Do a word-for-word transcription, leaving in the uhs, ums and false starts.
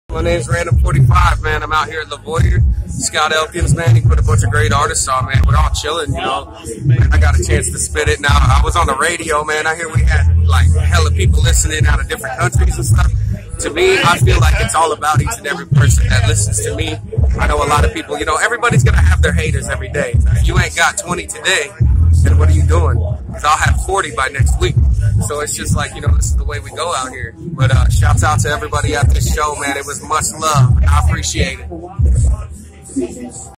My name's Random forty-five, man. I'm out here at Lavoyer. Scott Elkins, man, he put a bunch of great artists on, man. We're all chilling, you know. I got a chance to spit it. Now, I was on the radio, man. I hear we had, like, hella people listening out of different countries and stuff. To me, I feel like it's all about each and every person that listens to me. I know a lot of people, you know, everybody's going to have their haters every day. If you ain't got twenty today, then what are you doing? Because I'll have forty by next week. So it's just like, you know, this is the way we go out here. But uh, shouts out to everybody at this show, man. It was much love. I appreciate it.